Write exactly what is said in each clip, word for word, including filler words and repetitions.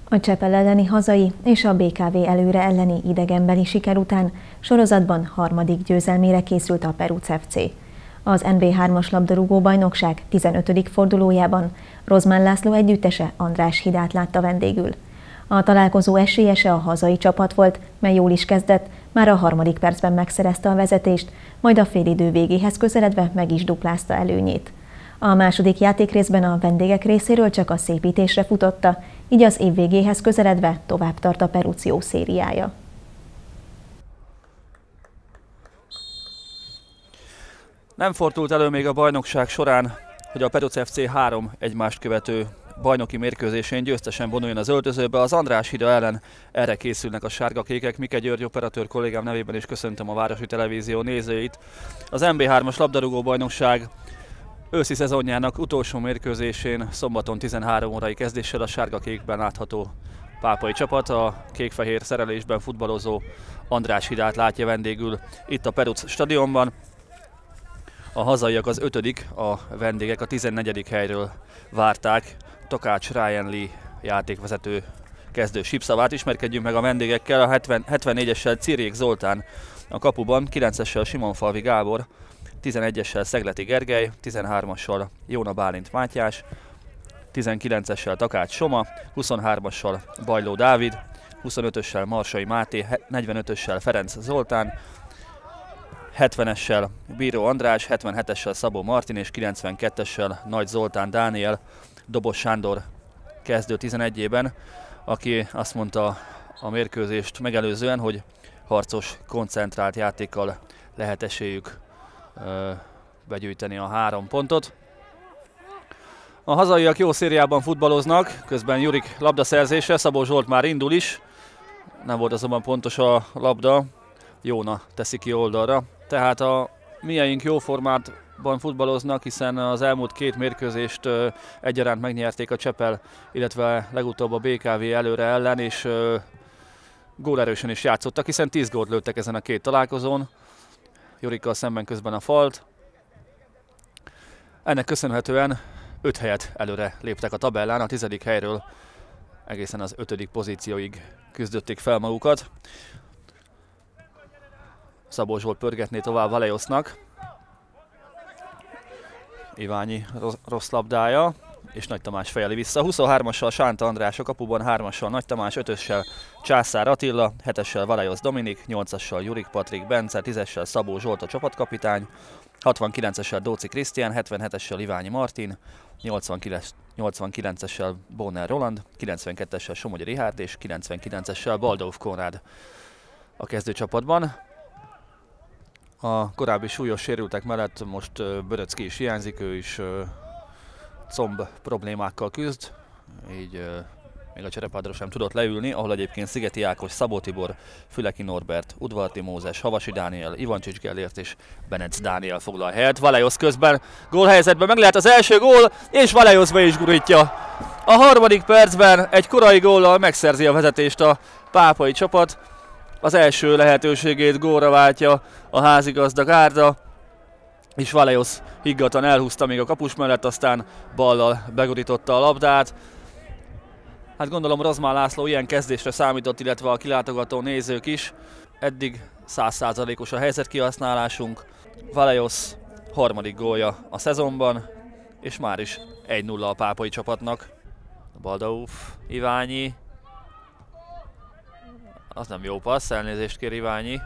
A Csepel elleni hazai és a bé ká vé Előre elleni idegenbeli siker után sorozatban harmadik győzelmére készült a Peruc ef cé. Az en bé hármas labdarúgó-bajnokság tizenötödik fordulójában Rozmán László együttese András Hidát látta vendégül. A találkozó esélyese a hazai csapat volt, mely jól is kezdett, már a harmadik percben megszerezte a vezetést, majd a félidő végéhez közeledve meg is duplázta előnyét. A második játékrészben a vendégek részéről csak a szépítésre futotta, így az év végéhez közeledve tovább tart a Peruc jó szériája. Nem fordult elő még a bajnokság során, hogy a Peruc ef cé három egymást követő bajnoki mérkőzésén győztesen vonuljon az öltözőbe. Az András Hida ellen erre készülnek a sárga-kékek. Mike György operatőr kollégám nevében is köszöntöm a Városi Televízió nézőit. Az en bé hármas labdarúgó bajnokság őszi szezonjának utolsó mérkőzésén szombaton tizenhárom órai kezdéssel a sárga-kékben látható pápai csapat a kék-fehér szerelésben futballozó András Hidát látja vendégül itt a Peruc stadionban. A hazaiak az ötödik, a vendégek a tizennegyedik helyről várták Takács Ryan Lee játékvezető kezdő sípszavát. Ismerkedjünk meg a vendégekkel, a hetvennégyessel Cirjék Zoltán a kapuban, kilencessel Simonfalvi Gábor, tizenegyessel Szegleti Gergely, tizenhármassal Jóna Bálint Mátyás, tizenkilencessel Takács Soma, huszonhármassal Bajló Dávid, huszonötössel Marsai Máté, negyvenötössel Ferenc Zoltán, hetvenessel Bíró András, hetvenhetessel Szabó Martin és kilencvenkettessel Nagy Zoltán Dániel, Dobos Sándor kezdő tizenegyében, aki azt mondta a mérkőzést megelőzően, hogy harcos, koncentrált játékkal lehet esélyük ö, begyűjteni a három pontot. A hazaiak jó szériában futballoznak, közben Jurik labdaszerzése, Szabó Zsolt már indul is, nem volt azonban pontos a labda, Jóna teszi ki oldalra. Tehát a mieink jó formátban futballoznak, hiszen az elmúlt két mérkőzést ö, egyaránt megnyerték a Csepel, illetve legutóbb a bé ká vé Előre ellen, és ö, gólerősen is játszottak, hiszen tíz gólt lőttek ezen a két találkozón. Jurikkal szemben közben a falt. Ennek köszönhetően öt helyet előre léptek a tabellán, a tizedik helyről egészen az ötödik pozícióig küzdötték fel magukat. Szabó Zsolt pörgetné tovább Valejosznak. Iványi rossz labdája, és Nagy Tamás fejeli vissza. huszonhármassal Sánta András a kapuban, hármassal Nagy Tamás, ötössel Császár Attila, hetessel Valejosz Dominik, nyolcassal Jurik Patrik Bence, tízessel Szabó Zsolt a csapatkapitány, hatvankilencessel Dóci Krisztián, hetvenhetessel Iványi Martin, nyolcvankilencessel Bonner Roland, kilencvenkettessel Somogyi Rihárd és kilencvenkilencessel Baldóf Konrád a kezdőcsapatban. A korábbi súlyos sérültek mellett most Böröcki is hiányzik, ő is comb problémákkal küzd, így még a cserepadra sem tudott leülni, ahol egyébként Szigeti Ákos, Szabó Tibor, Füleki Norbert, Udvarti Mózes, Havasi Dániel, Ivancsics Gellért és Benec Dániel foglal helyet. Valejosz közben gólhelyzetben meg lehet az első gól, és Valejosz be is gurítja. A harmadik percben egy korai góllal megszerzi a vezetést a pápai csapat. Az első lehetőségét gólra váltja a házigazda gárda, és Valejosz higgadtan elhúzta még a kapus mellett, aztán ballal begurította a labdát. Hát gondolom Rozmán László ilyen kezdésre számított, illetve a kilátogató nézők is. Eddig száz százalékos a helyzetkihasználásunk. Valejosz harmadik gólja a szezonban, és már is egy nulla a pápai csapatnak. Baldauf, Iványi. Az nem jó passz, elnézést kér Iványi.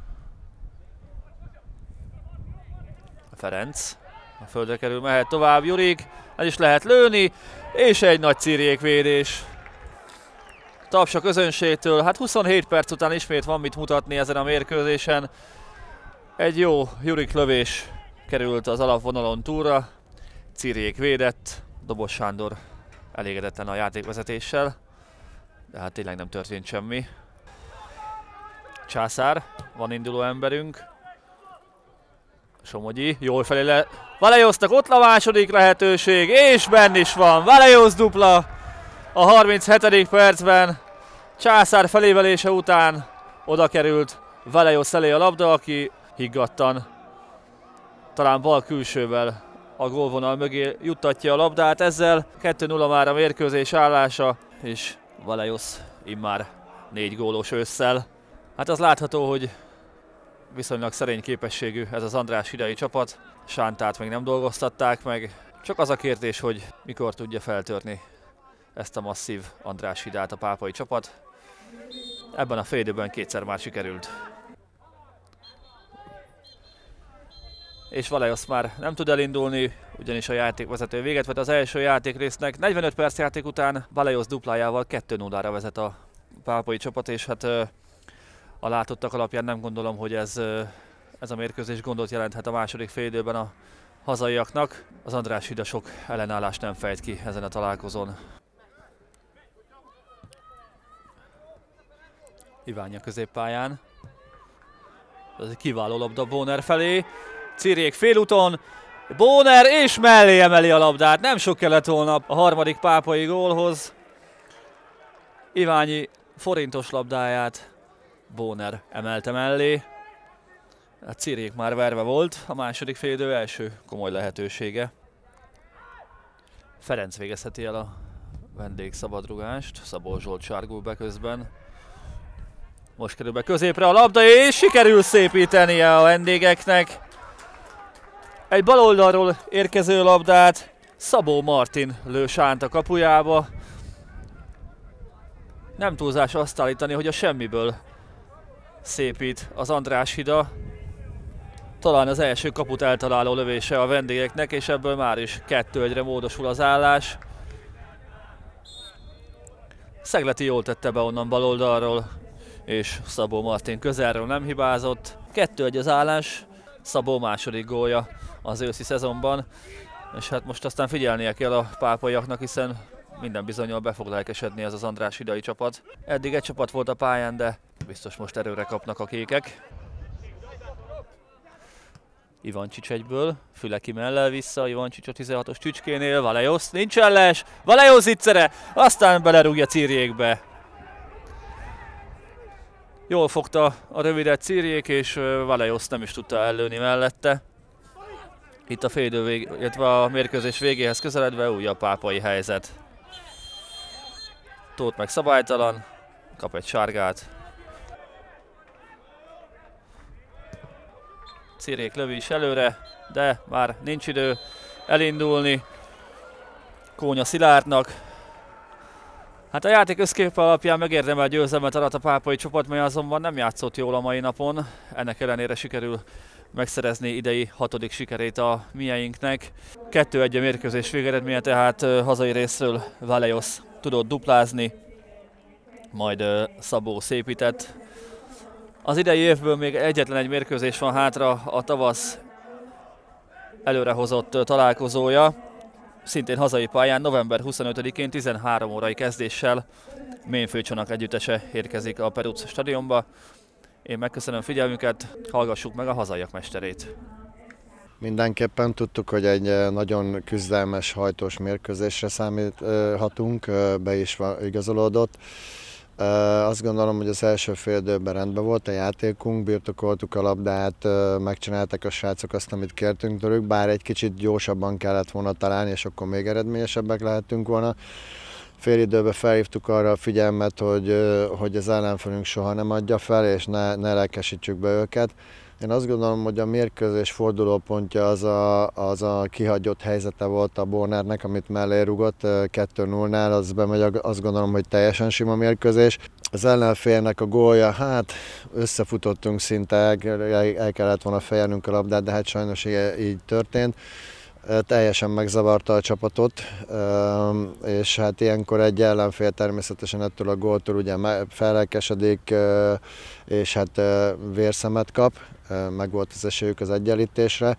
Ferenc a földre kerül, mehet tovább Jurik, el is lehet lőni, és egy nagy Cirjék védés. Taps a közönségtől, hát huszonhét perc után ismét van mit mutatni ezen a mérkőzésen. Egy jó Jurik lövés került az alapvonalon túlra, Cirjék védett, Dobos Sándor elégedetlen a játékvezetéssel, de hát tényleg nem történt semmi. Császár, van induló emberünk. Somogyi, jól felé le... Valejosznak ott a második lehetőség, és benn is van. Valejosz dupla a harminchetedik percben. Császár felévelése után oda került Valejosz elé a labda, aki higgadtan, talán bal külsővel a gólvonal mögé juttatja a labdát. Ezzel kettő nulla már a mérkőzés állása, és Vallejos immár négy gólos ősszel. Hát az látható, hogy viszonylag szerény képességű ez az András Hidai csapat. Sántát még nem dolgoztatták meg. Csak az a kérdés, hogy mikor tudja feltörni ezt a masszív András Hidát a pápai csapat. Ebben a fél időben kétszer már sikerült. És Vallejos már nem tud elindulni, ugyanis a játékvezető véget vett az első játékrésznek. negyvenöt perc játék után Vallejos duplájával kettő nullára vezet a pápai csapat, és hát a látottak alapján nem gondolom, hogy ez, ez a mérkőzés gondot jelenthet a második fél időben a hazaiaknak. Az András Hida sok ellenállást nem fejt ki ezen a találkozón. Iványi a középpályán. Ez egy kiváló labda Bóner felé. Cirjék félúton. Bóner és mellé emeli a labdát. Nem sok kellett volna a harmadik pápai gólhoz. Iványi forintos labdáját Bóner emelte mellé. A Cirjék már verve volt. A második fél idő első komoly lehetősége. Ferenc végezheti el a vendég szabadrugást. Szabó Zsolt sárgul be közben. Most kerül be középre a labda, és sikerül szépítenie a vendégeknek. Egy baloldalról érkező labdát Szabó Martin lő Sánt a kapujába. Nem túlzás azt állítani, hogy a semmiből szépít az András Hida. Talán az első kaput eltaláló lövése a vendégeknek, és ebből már is kettő egyre módosul az állás. Szegleti jól tette be onnan baloldalról, és Szabó Martin közelről nem hibázott. kettő egy az állás, Szabó második gólja az őszi szezonban, és hát most aztán figyelnie kell a pápaiaknak, hiszen minden bizonnyal be fog lelkesedni ez az András Hidai csapat. Eddig egy csapat volt a pályán, de biztos most erőre kapnak a kékek. Ivancsics egyből, Füleki mellel vissza, Ivancsics a tizenhatos Csücskénél, Vallejos nincs elles, Vallejos ittszere, aztán belerúgja Cirjékbe. Jól fogta a rövidet Cirjék, és Vallejos nem is tudta ellőni mellette. Itt a félidő vég, illetve a mérkőzés végéhez közeledve újabb pápai helyzet. Tóth meg szabálytalan, kap egy sárgát. Cirjék lövi is előre, de már nincs idő elindulni Kónya Szilárdnak. Hát a játék összképe alapján megérdemel győzelmet arat a pápai csapat, mely azonban nem játszott jól a mai napon. Ennek ellenére sikerül megszerezni idei hatodik sikerét a mieinknek. kettő egy a mérkőzés végeredménye, tehát hazai részről Vallejos tudott duplázni, majd Szabó szépített. Az idei évből még egyetlen egy mérkőzés van hátra, a tavasz előrehozott találkozója. Szintén hazai pályán november huszonötödikén tizenhárom órai kezdéssel Ménfőcsanak együttese érkezik a Peruc stadionba. Én megköszönöm figyelmüket, hallgassuk meg a hazaiak mesterét. Mindenképpen tudtuk, hogy egy nagyon küzdelmes, hajtós mérkőzésre számíthatunk, be is igazolódott. Azt gondolom, hogy az első fél időben rendben volt a játékunk, birtokoltuk a labdát, megcsináltak a srácok azt, amit kértünk tőlük, bár egy kicsit gyorsabban kellett volna találni, és akkor még eredményesebbek lehettünk volna. Fél időben felhívtuk arra a figyelmet, hogy, hogy az ellenfelünk soha nem adja fel, és ne, ne lelkesítsük be őket. Én azt gondolom, hogy a mérkőzés fordulópontja az a, az a kihagyott helyzete volt a Bornernek, amit mellé rugott kettő nullnál, az bemegy, azt gondolom, hogy teljesen sima mérkőzés. Az ellenfélnek a gólja, hát összefutottunk szinte, el, el kellett volna fejelnünk a labdát, de hát sajnos így történt. Teljesen megzavarta a csapatot, és hát ilyenkor egy ellenfél természetesen ettől a góltól ugye fellelkesedik, és hát vérszemet kap, meg volt az esélyük az egyenlítésre.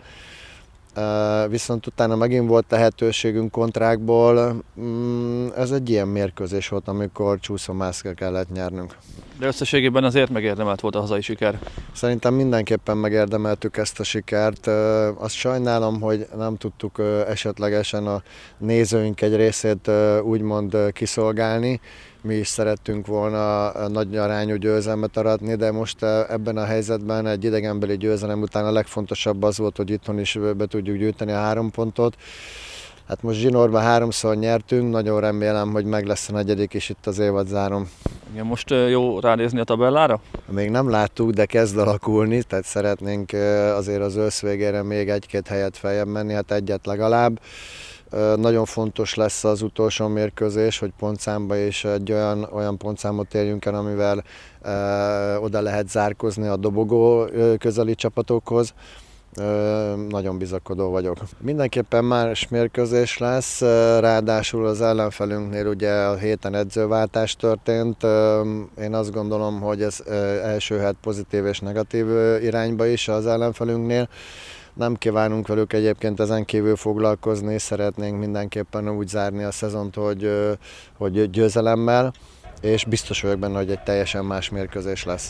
Viszont utána megint volt lehetőségünk kontrákból, ez egy ilyen mérkőzés volt, amikor csúszómászkal kellett nyernünk. De összességében azért megérdemelt volt a hazai siker? Szerintem mindenképpen megérdemeltük ezt a sikert. Azt sajnálom, hogy nem tudtuk esetlegesen a nézőink egy részét úgymond kiszolgálni. Mi is szerettünk volna nagy arányú győzelmet aratni, de most ebben a helyzetben egy idegenbeli győzelem után a legfontosabb az volt, hogy itthon is be tudjuk gyűjteni a három pontot. Hát most zsinórban háromszor nyertünk, nagyon remélem, hogy meg lesz a negyedik is itt az évad zárom. Igen, most jó ránézni a tabellára? Még nem láttuk, de kezd alakulni, tehát szeretnénk azért az ősz végére még egy-két helyet feljebb menni, hát egyet legalább. Nagyon fontos lesz az utolsó mérkőzés, hogy pontszámba is egy olyan, olyan pontszámot érjünk el, amivel e, oda lehet zárkozni a dobogó közeli csapatokhoz. E, nagyon bizakodó vagyok. Mindenképpen más mérkőzés lesz, ráadásul az ellenfelünknél ugye a héten edzőváltás történt. Én azt gondolom, hogy ez elsőhet pozitív és negatív irányba is az ellenfelünknél. Nem kívánunk velük egyébként ezen kívül foglalkozni, szeretnénk mindenképpen úgy zárni a szezont, hogy, hogy győzelemmel, és biztos vagyok benne, hogy egy teljesen más mérkőzés lesz.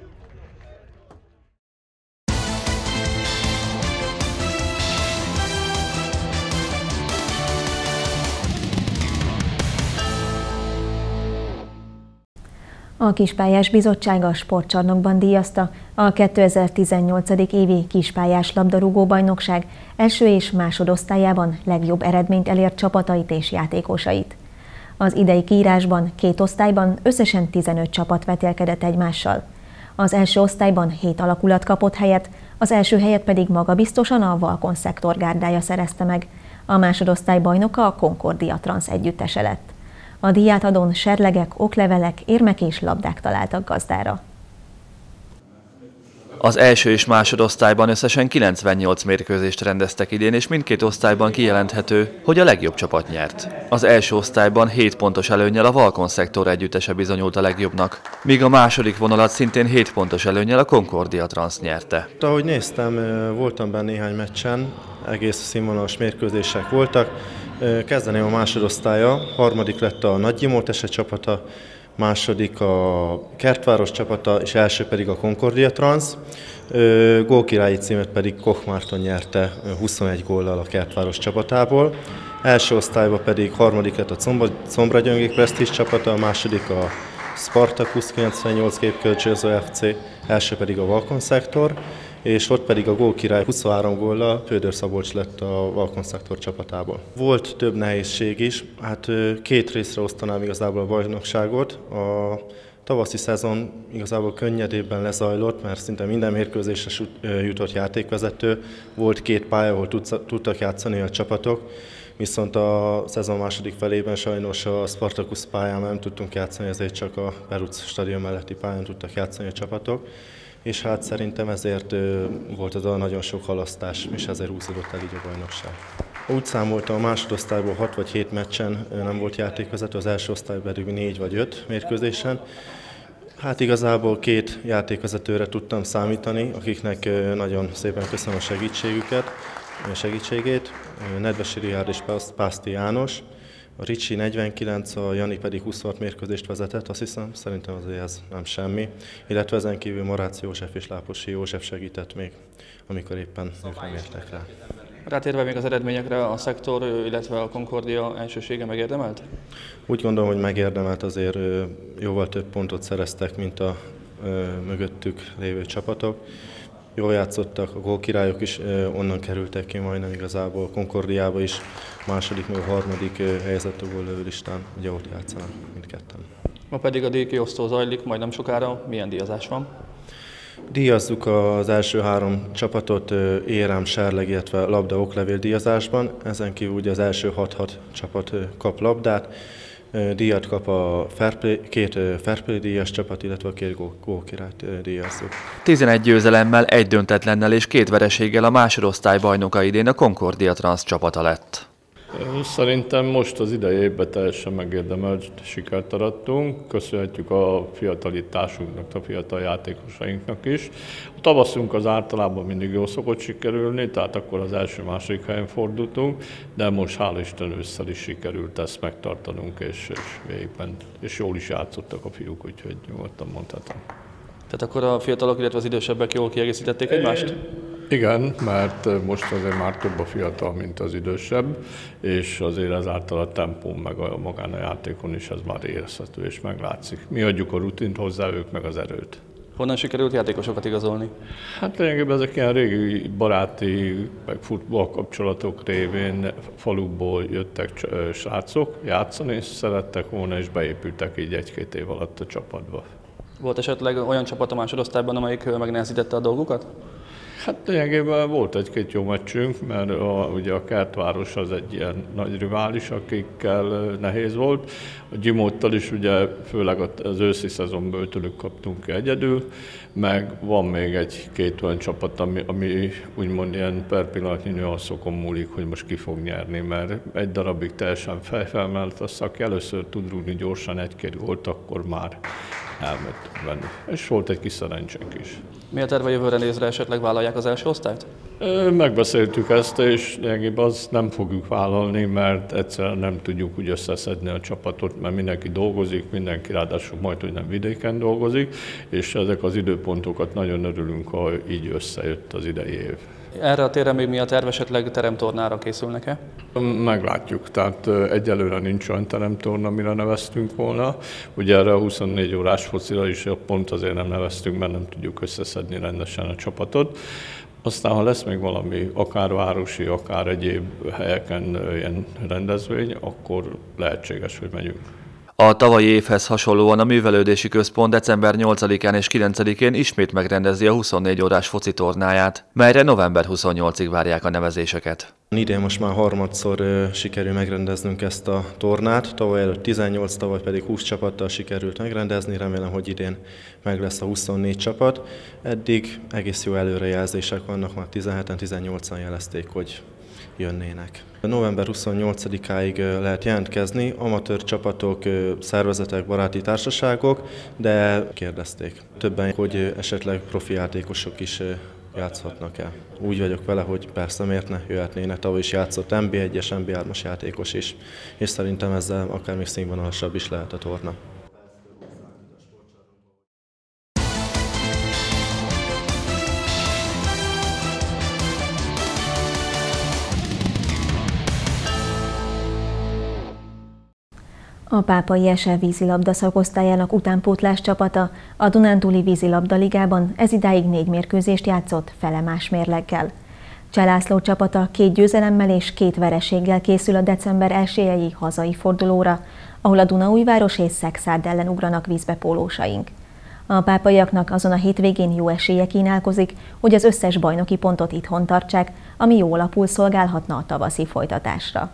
A Kispályás Bizottság a Sportcsarnokban díjazta a kétezer-tizennyolc. évi Kispályás labdarúgó-bajnokság első és másodosztályában legjobb eredményt elért csapatait és játékosait. Az idei kiírásban két osztályban összesen tizenöt csapat vetélkedett egymással. Az első osztályban hét alakulat kapott helyet, az első helyet pedig magabiztosan a Valkon szektor gárdája szerezte meg. A másodosztály bajnoka a Concordia Trans együttese lett. A díjátadón serlegek, oklevelek, érmek és labdák találtak gazdára. Az első és másodosztályban összesen kilencvennyolc mérkőzést rendeztek idén, és mindkét osztályban kijelenthető, hogy a legjobb csapat nyert. Az első osztályban hét pontos előnnyel a Valkon szektor együttese bizonyult a legjobbnak, míg a második vonalat szintén hét pontos előnnyel a Concordia Trans nyerte. Ahogy néztem, voltam benne néhány meccsen, egész színvonalas mérkőzések voltak. Kezdeném a másodosztálya, harmadik lett a Nagy Gyimoltese csapata, második a Kertváros csapata, és első pedig a Concordia Trans. Gólkirályi címet pedig Koch Márton nyerte huszonegy góllal a Kertváros csapatából. Első osztályban pedig harmadik lett a Combragyöngék Prestige csapata, a második a Spartacus kilencvennyolc Képkölcsönző ef cé, első pedig a Valkon szektor, és ott pedig a gólkirály huszonhárom góllal Fődör Szabolcs lett a Valkon szektor csapatából. Volt több nehézség is, hát két részre osztanám igazából a bajnokságot. A tavaszi szezon igazából könnyedében lezajlott, mert szinte minden mérkőzésre jutott játékvezető. Volt két pálya, ahol tudtak játszani a csapatok, viszont a szezon második felében sajnos a Spartacus pályán nem tudtunk játszani, ezért csak a Peruc stadion melletti pályán tudtak játszani a csapatok. És hát szerintem ezért volt az a nagyon sok halasztás, és ezért húzódott el így a bajnokság. Úgy számoltam, a másodosztályból hat vagy hét meccsen nem volt játékvezető, az első osztályban pedig négy vagy öt mérkőzésen. Hát igazából két játékvezetőre tudtam számítani, akiknek nagyon szépen köszönöm a segítségüket, segítségét. Nedvesi Richárd és Pászti János. A Ricsi negyvenkilenc, a Jani pedig huszonhat mérkőzést vezetett, azt hiszem, szerintem azért ez nem semmi. Illetve ezen kívül Marácz József és Láposi József segített még, amikor éppen ők nem értek rá. Rátérve még az eredményekre, a szektor, illetve a Concordia elsősége megérdemelt? Úgy gondolom, hogy megérdemelt, azért jóval több pontot szereztek, mint a mögöttük lévő csapatok. Jól játszottak, a gólkirályok is onnan kerültek ki majdnem igazából, Concordiába is második, meg a harmadik helyezett a góllövő listán, ugye ott játszanak mindketten. Ma pedig a díjkiosztó zajlik, majd nem sokára. Milyen díjazás van? Díjazzuk az első három csapatot érem, serleg, illetve labda oklevél díjazásban. Ezen kívül ugye az első hat-hat csapat kap labdát. Díjat kap a Fairplay, két Fairplay díjas csapat, illetve a két gólkirályt díjazzuk. tizenegy győzelemmel, egy döntetlennel és két vereséggel a másodosztály bajnoka idén a Concordia Trans csapata lett. Szerintem most az idei évben teljesen megérdemelt sikert arattunk. Köszönhetjük a fiatalitásunknak, a fiatal játékosainknak is. A tavaszunk az általában mindig jól szokott sikerülni, tehát akkor az első-második helyen fordultunk, de most hál' Isten ősszel is sikerült ezt megtartanunk, és, és végben, és jól is játszottak a fiúk, úgyhogy nyugodtan mondhatom. Tehát akkor a fiatalok, illetve az idősebbek jól kiegészítették egymást? Igen, mert most azért már több a fiatal, mint az idősebb, és azért ezáltal a tempón, meg a magán a játékon is ez már érezhető és meglátszik. Mi adjuk a rutint hozzá, ők meg az erőt. Honnan sikerült játékosokat igazolni? Hát lényegében ezek ilyen régi baráti, meg futball kapcsolatok révén falukból jöttek srácok játszani, és szerettek volna, és beépültek így egy-két év alatt a csapatba. Volt esetleg olyan csapat a másodosztályban, amelyik megnehezítette a dolgukat? Hát lényegében volt egy-két jó meccsünk, mert a, ugye a Kertváros az egy ilyen nagy rivális, akikkel nehéz volt. A Gyimóttal is ugye főleg az őszi szezonból tőlük kaptunk egyedül, meg van még egy-két olyan csapat, ami, ami úgymond ilyen per pillanatnyi nüanszokon múlik, hogy most ki fog nyerni, mert egy darabig teljesen fejfelmelt a szaki, először tud rúgni gyorsan, egy-két volt, akkor már elment venni. És volt egy kis szerencsénk is. Mi a terve jövőre nézve, esetleg vállalják az első osztályt? Megbeszéltük ezt, és lényegében azt nem fogjuk vállalni, mert egyszerűen nem tudjuk úgy összeszedni a csapatot, mert mindenki dolgozik, mindenki ráadásul majd, hogy nem vidéken dolgozik, és ezek az időpontokat nagyon örülünk, ha így összejött az idei év. Erre a térre még mi a terv, esetleg teremtornára készülnek-e? Meglátjuk, tehát egyelőre nincs olyan teremtorna, amire neveztünk volna. Ugye erre a huszonnégy órás focira is pont azért nem neveztünk, mert nem tudjuk összeszedni rendesen a csapatot. Aztán, ha lesz még valami, akár városi, akár egyéb helyeken ilyen rendezvény, akkor lehetséges, hogy megyünk. A tavalyi évhez hasonlóan a Művelődési Központ december nyolcadikán és kilencedikén ismét megrendezi a huszonnégy órás foci tornáját, melyre november huszonnyolcadikáig várják a nevezéseket. Idén most már harmadszor uh, sikerül megrendeznünk ezt a tornát, tavaly előtt tizennyolc, tavaly pedig húsz csapattal sikerült megrendezni, remélem, hogy idén meg lesz a huszonnégy csapat. Eddig egész jó előrejelzések vannak, már tizenheten, tizennyolcan jelezték, hogy jönnének. november huszonnyolcadikáig lehet jelentkezni, amatőr csapatok, szervezetek, baráti társaságok, de kérdezték többen, hogy esetleg profi játékosok is játszhatnak el. Úgy vagyok vele, hogy persze miért ne jöhetnének, tavaly is játszott en bé egyes, en bé hármas játékos is, és szerintem ezzel akár még színvonalasabb is lehet a torna. A Pápai es el vízilabda szakosztályának utánpótlás csapata a Dunántúli vízilabda ligában ezidáig négy mérkőzést játszott fele más mérleggel. Cseh László csapata két győzelemmel és két vereséggel készül a december elsejei hazai fordulóra, ahol a Dunaújváros és Szekszárd ellen ugranak vízbe pólósaink. A pápaiaknak azon a hétvégén jó esélye kínálkozik, hogy az összes bajnoki pontot itthon tartsák, ami jó alapul szolgálhatna a tavaszi folytatásra.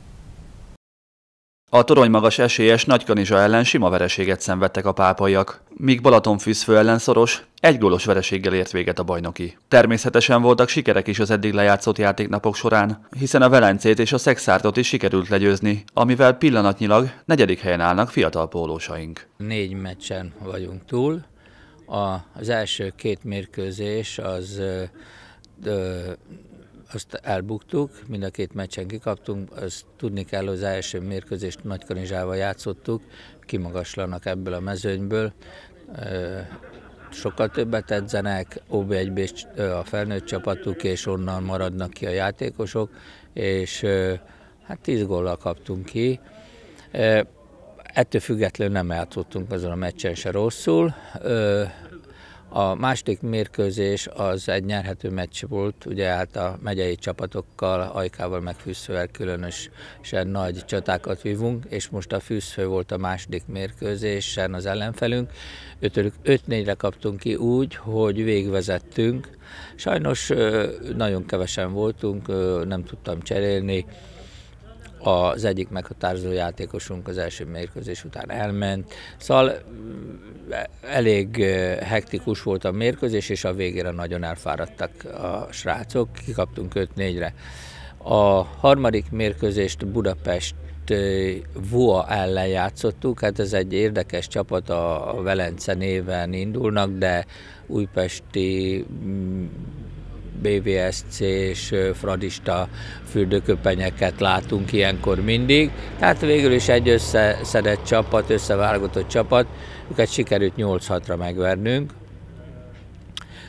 A toronymagas esélyes Nagykanizsa ellen sima vereséget szenvedtek a pápaiak, míg Balatonfürdő ellen szoros, egy gólos vereséggel ért véget a bajnoki. Természetesen voltak sikerek is az eddig lejátszott játéknapok során, hiszen a Velencét és a Szekszárdot is sikerült legyőzni, amivel pillanatnyilag negyedik helyen állnak fiatal pólósaink. Négy meccsen vagyunk túl. A, az első két mérkőzés az ö, ö, azt elbuktuk, mind a két meccsen kikaptunk, azt tudni kell, hogy az első mérkőzést Nagykanizsával játszottuk, kimagaslanak ebből a mezőnyből, sokkal többet edzenek, ó bé egy bé a felnőtt csapatuk, és onnan maradnak ki a játékosok, és hát tíz góllal kaptunk ki. Ettől függetlenül nem játszottunk azon a meccsen se rosszul. A második mérkőzés az egy nyerhető meccs volt, ugye hát a megyei csapatokkal, Ajkával meg Füszfővel különösen nagy csatákat vívunk, és most a Füszfő volt a második mérkőzésen az ellenfelünk. öt négyre kaptunk ki úgy, hogy végigvezettünk. Sajnos nagyon kevesen voltunk, nem tudtam cserélni. Az egyik meghatározó játékosunk az első mérkőzés után elment. Szóval elég hektikus volt a mérkőzés, és a végére nagyon elfáradtak a srácok, kikaptunk öt négyre. A harmadik mérkőzést Budapest Vua ellen játszottuk, hát ez egy érdekes csapat, a Velence néven indulnak, de újpesti bé vé es cé és fradista fürdőköpenyeket látunk ilyenkor mindig. Tehát végül is egy összeszedett csapat, összeválogatott csapat, őket sikerült nyolc hatra megvernünk.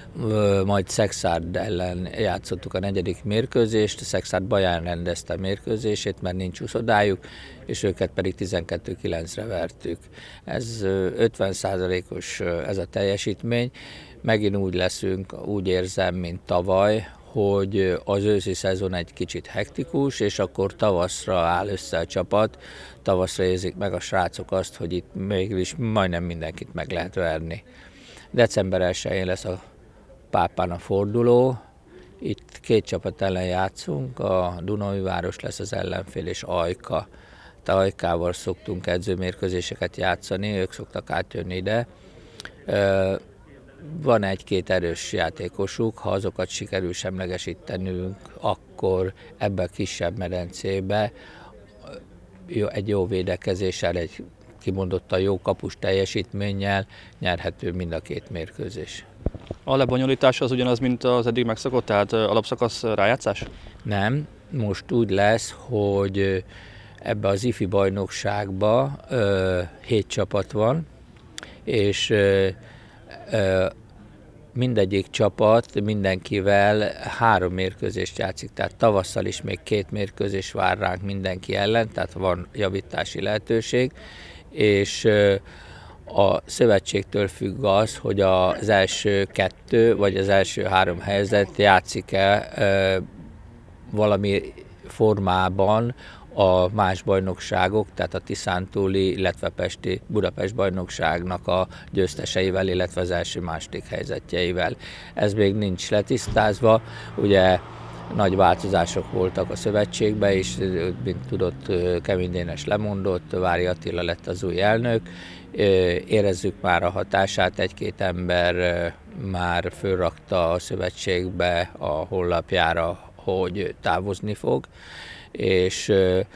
majd Szexárd ellen játszottuk a negyedik mérkőzést, Szexárd Baján rendezte a mérkőzését, mert nincs uszodájuk, és őket pedig tizenkettő kilencre vertük. Ez ötven százalékos ez a teljesítmény. Megint úgy leszünk, úgy érzem, mint tavaly, hogy az őszi szezon egy kicsit hektikus, és akkor tavaszra áll össze a csapat, tavaszra érzik meg a srácok azt, hogy itt mégis majdnem mindenkit meg lehet verni. december elsején lesz a Pápán a forduló, itt két csapat ellen játszunk, a Dunaújváros lesz az ellenfél és Ajka. Te Ajkával szoktunk edzőmérkőzéseket játszani, ők szoktak átjönni ide. Van egy-két erős játékosuk, ha azokat sikerül semlegesítenünk, akkor ebbe a kisebb medencébe egy jó védekezéssel, egy kimondottan jó kapus teljesítménnyel nyerhető mind a két mérkőzés. A lebonyolítás az ugyanaz, mint az eddig megszokott, tehát alapszakasz rájátszás? Nem, most úgy lesz, hogy ebbe az ifi bajnokságba ö, hét csapat van, és ö, ö, mindegyik csapat mindenkivel három mérkőzést játszik, tehát tavasszal is még két mérkőzés vár ránk mindenki ellen, tehát van javítási lehetőség, és ö, a szövetségtől függ az, hogy az első kettő vagy az első három helyzet játszik-e ö, valami formában a más bajnokságok, tehát a tiszántúli, illetve Pesti, Budapest bajnokságnak a győzteseivel, illetve az első-második helyzetjeivel. Ez még nincs letisztázva, ugye nagy változások voltak a szövetségben is, mint tudott, Kemény Dénes lemondott, Vári Attila lett az új elnök, érezzük már a hatását, egy-két ember már fölrakta a szövetségbe a honlapjára, hogy távozni fog, és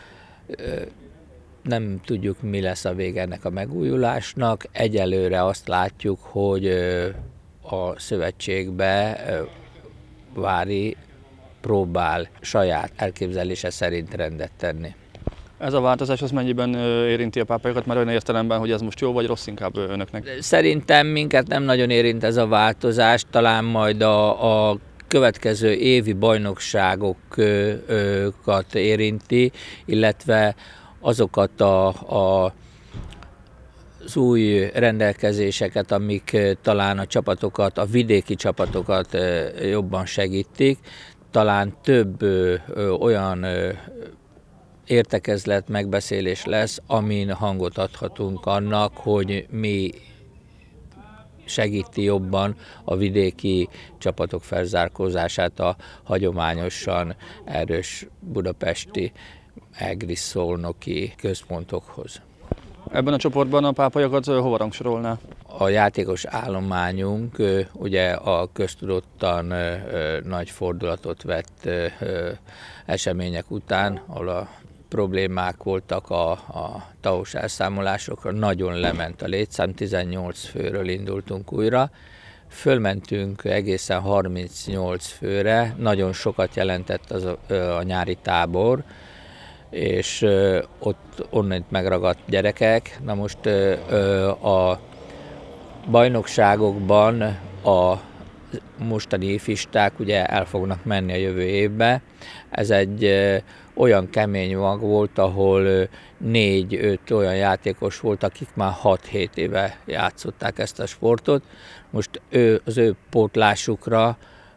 nem tudjuk, mi lesz a vége ennek a megújulásnak. Egyelőre azt látjuk, hogy a szövetségbe Vári próbál saját elképzelése szerint rendet tenni. Ez a változás az mennyiben érinti a pápájukat, már olyan értelemben, hogy ez most jó vagy rossz inkább önöknek? Szerintem minket nem nagyon érint ez a változás, talán majd a, a következő évi bajnokságokat érinti, illetve azokat a, a, az új rendelkezéseket, amik talán a csapatokat, a vidéki csapatokat jobban segítik. Talán több ö, ö, olyan ö, értekezlet, megbeszélés lesz, amin hangot adhatunk annak, hogy mi segíti jobban a vidéki csapatok felzárkózását a hagyományosan erős budapesti, egri, szolnoki központokhoz. Ebben a csoportban a pápaiakat hova rangsorolná? A játékos állományunk ugye a köztudottan nagy fordulatot vett események után, ahol a problémák voltak a, a tavos elszámolásokra, nagyon lement a létszám, tizennyolc főről indultunk újra, fölmentünk egészen harmincnyolc főre, nagyon sokat jelentett az a, a nyári tábor, és ott onnét megragadt gyerekek. Na most a bajnokságokban a mostani ifisták ugye el fognak menni a jövő évbe. Ez egy olyan kemény mag volt, ahol négy-öt olyan játékos volt, akik már hat-hét éve játszották ezt a sportot. Most ő, az ő pótlásukra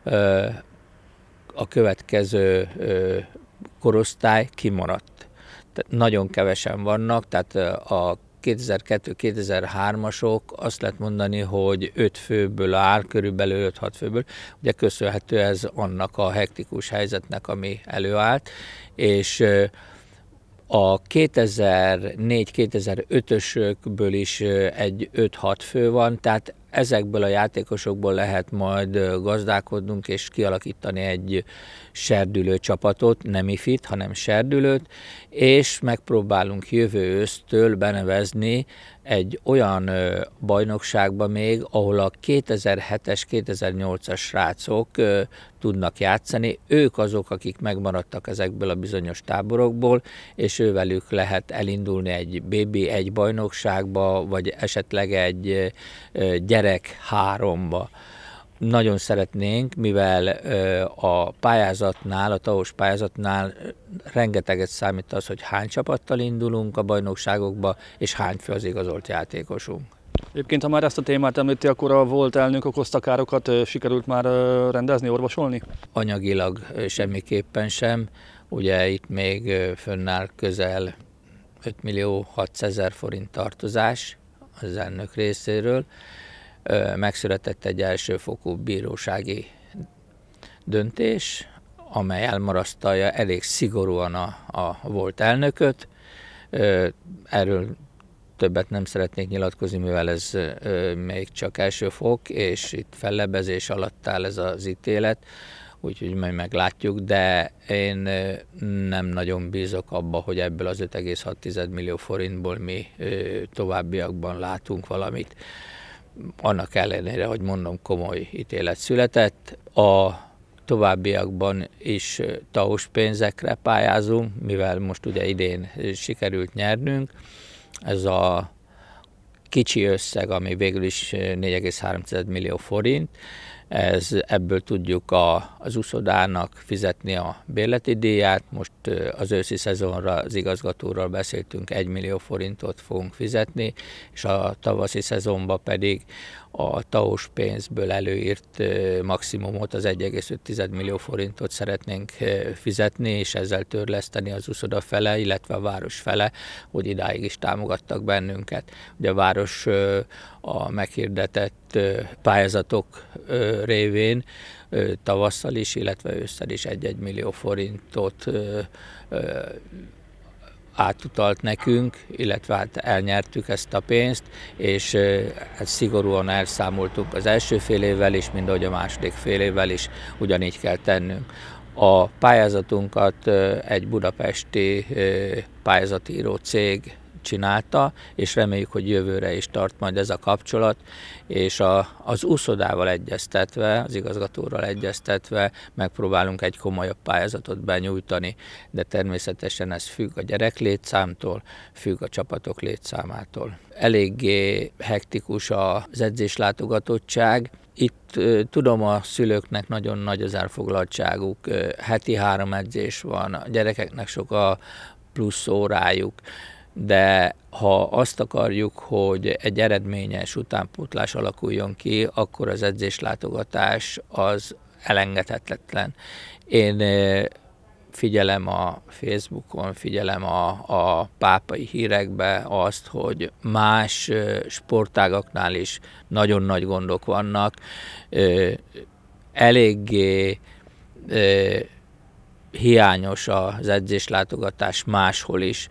a következő korosztály kimaradt. Tehát nagyon kevesen vannak, tehát a kétezer-kettő kétezer-hármasok azt lehet mondani, hogy öt főből áll, körülbelül öt-hat főből. Ugye köszönhető ez annak a hektikus helyzetnek, ami előállt, és a kétezer-négy kétezer-ötösökből is egy öt-hat fő van, tehát ezekből a játékosokból lehet majd gazdálkodnunk és kialakítani egy serdülő csapatot, nem ifit, hanem serdülőt, és megpróbálunk jövő ősztől benevezni egy olyan bajnokságba még, ahol a kétezer-hetes kétezer-nyolcas srácok tudnak játszani. Ők azok, akik megmaradtak ezekből a bizonyos táborokból, és ővelük lehet elindulni egy bé bé egy bajnokságba, vagy esetleg egy gyerek háromba. nagyon szeretnénk, mivel a pályázatnál, a tavos pályázatnál rengeteget számít az, hogy hány csapattal indulunk a bajnokságokba, és hány fő az igazolt játékosunk. Egyébként, ha már ezt a témát említi, akkor a volt elnök okozta károkat sikerült már rendezni, orvosolni? Anyagilag semmiképpen sem. Ugye itt még fönnáll közel öt millió hatszázezer forint tartozás az elnök részéről. Megszületett egy elsőfokú bírósági döntés, amely elmarasztalja elég szigorúan a, a volt elnököt. Erről többet nem szeretnék nyilatkozni, mivel ez még csak első fok, és itt fellebezés alatt áll ez az ítélet, úgyhogy majd meglátjuk, de én nem nagyon bízok abba, hogy ebből az öt egész hat millió forintból mi továbbiakban látunk valamit. Annak ellenére, hogy mondom, komoly ítélet született. A továbbiakban is tavos pénzekre pályázunk, mivel most ugye idén sikerült nyernünk. Ez a kicsi összeg, ami végül is négy egész három millió forint, ez, ebből tudjuk a, az uszodának fizetni a bérleti díját. Most az őszi szezonra az igazgatóral beszéltünk, egy millió forintot fogunk fizetni, és a tavaszi szezonban pedig a tavos pénzből előírt maximumot, az egy egész öt millió forintot szeretnénk fizetni, és ezzel törleszteni az uszoda fele, illetve a város fele, hogy idáig is támogattak bennünket. Ugye a város a meghirdetett pályázatok révén tavasszal is, illetve ősszel is egy-egy millió forintot átutalt nekünk, illetve hát elnyertük ezt a pénzt, és hát szigorúan elszámoltuk az első fél évvel is, mind ahogy a második fél évvel is ugyanígy kell tennünk. A pályázatunkat egy budapesti pályázatíró cég csinálta, és reméljük, hogy jövőre is tart majd ez a kapcsolat, és a, az úszodával egyeztetve, az igazgatóral egyeztetve megpróbálunk egy komolyabb pályázatot benyújtani, de természetesen ez függ a gyerek létszámtól, függ a csapatok létszámától. Eléggé hektikus az edzéslátogatottság. Itt tudom, a szülőknek nagyon nagy az elfoglaltságuk, heti három edzés van, a gyerekeknek sok a plusz órájuk, de ha azt akarjuk, hogy egy eredményes utánpótlás alakuljon ki, akkor az edzéslátogatás az elengedhetetlen. Én figyelem a Facebookon, figyelem a, a pápai hírekbe azt, hogy más sportágaknál is nagyon nagy gondok vannak. Eléggé hiányos az edzéslátogatás máshol is.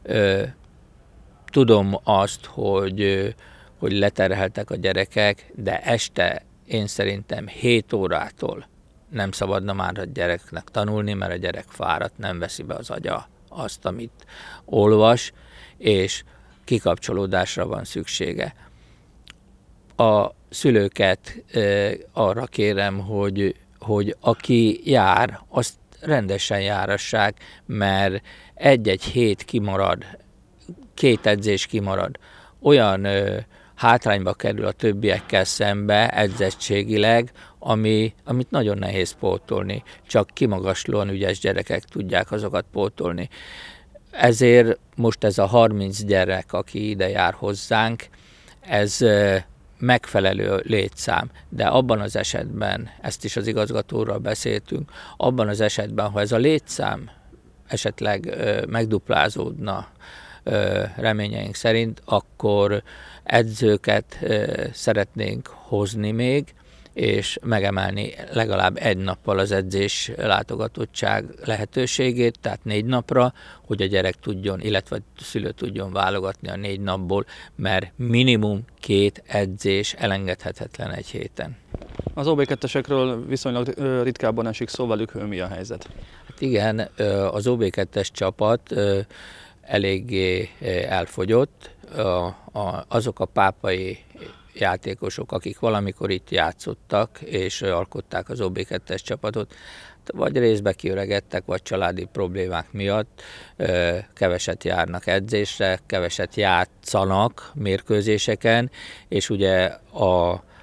Tudom azt, hogy, hogy leterheltek a gyerekek, de este én szerintem hét órától nem szabadna már a gyereknek tanulni, mert a gyerek fáradt, nem veszi be az agya azt, amit olvas, és kikapcsolódásra van szüksége. A szülőket arra kérem, hogy, hogy aki jár, azt rendesen járassák, mert egy-egy hét kimarad, két edzés kimarad, olyan ö, hátrányba kerül a többiekkel szembe edzettségileg, ami, amit nagyon nehéz pótolni. Csak kimagaslóan ügyes gyerekek tudják azokat pótolni. Ezért most ez a harminc gyerek, aki ide jár hozzánk, ez ö, megfelelő létszám, de abban az esetben, ezt is az igazgatóról beszéltünk, abban az esetben, ha ez a létszám esetleg ö, megduplázódna ö, reményeink szerint, akkor edzőket ö, szeretnénk hozni még, és megemelni legalább egy nappal az edzés látogatottság lehetőségét, tehát négy napra, hogy a gyerek tudjon, illetve a szülő tudjon válogatni a négy napból, mert minimum két edzés elengedhetetlen egy héten. Az o bé kettesekről viszonylag ritkábban esik szó, velük mi a helyzet? Hát igen, az o bé kettes csapat eléggé elfogyott, azok a pápai játékosok, akik valamikor itt játszottak és alkották az o bé kettes csapatot, vagy részbe kiöregedtek, vagy családi problémák miatt keveset járnak edzésre, keveset játszanak mérkőzéseken, és ugye a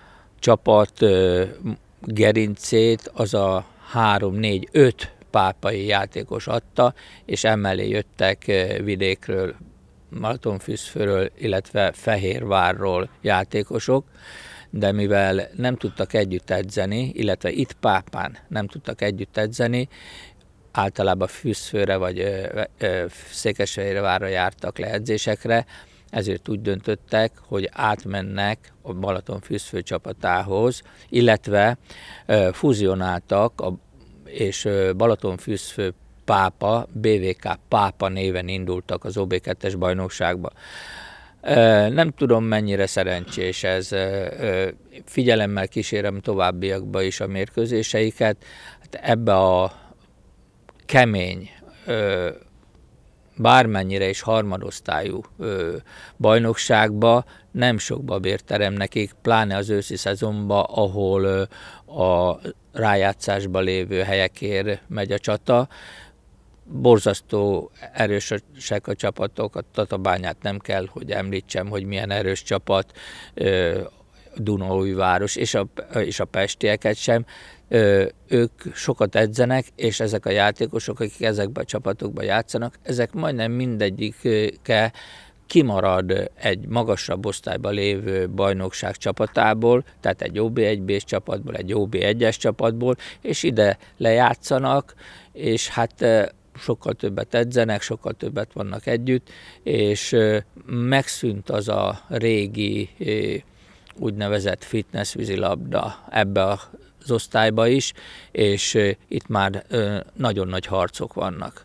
csapat gerincét az a három, négy, öt pápai játékos adta, és emellé jöttek vidékről, Balatonfürdőről, illetve Fehérvárról játékosok, de mivel nem tudtak együtt edzeni, illetve itt Pápán nem tudtak együtt edzeni, általában Füszfőre vagy Székesfehérvárra jártak le edzésekre, ezért úgy döntöttek, hogy átmennek a Balatonfürdő csapatához, illetve fúzionáltak, a, és Balatonfürdő Pápa, bé vé ká Pápa néven indultak az o bé kettes bajnokságba. Nem tudom, mennyire szerencsés ez. Figyelemmel kísérem továbbiakba is a mérkőzéseiket. Ebbe a kemény, bármennyire is harmadosztályú bajnokságba nem sok babért terem nekik, pláne az őszi szezonban, ahol a rájátszásba lévő helyekért megy a csata. Borzasztó erősek a csapatok, a Tatabányát nem kell, hogy említsem, hogy milyen erős csapat, Dunaújváros és a, és a pestieket sem. Ők sokat edzenek, és ezek a játékosok, akik ezekben a csapatokban játszanak, ezek majdnem mindegyike kimarad egy magasabb osztályban lévő bajnokság csapatából, tehát egy o bé egy bé-s csapatból, egy o bé egyes csapatból, és ide lejátszanak, és hát sokkal többet edzenek, sokkal többet vannak együtt, és megszűnt az a régi úgynevezett fitness vízilabda ebbe az osztályba is, és itt már nagyon nagy harcok vannak.